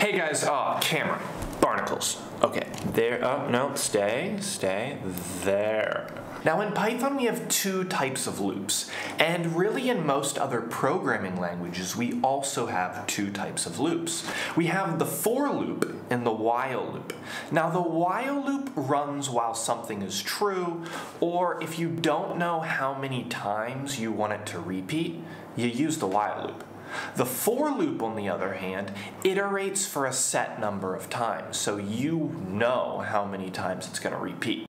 Hey guys, camera, barnacles. Okay, there, oh, no, stay, there. Now in Python we have two types of loops, and really in most other programming languages we also have two types of loops. We have the for loop and the while loop. Now the while loop runs while something is true, or if you don't know how many times you want it to repeat, you use the while loop. The for loop, on the other hand, iterates for a set number of times, so you know how many times it's going to repeat.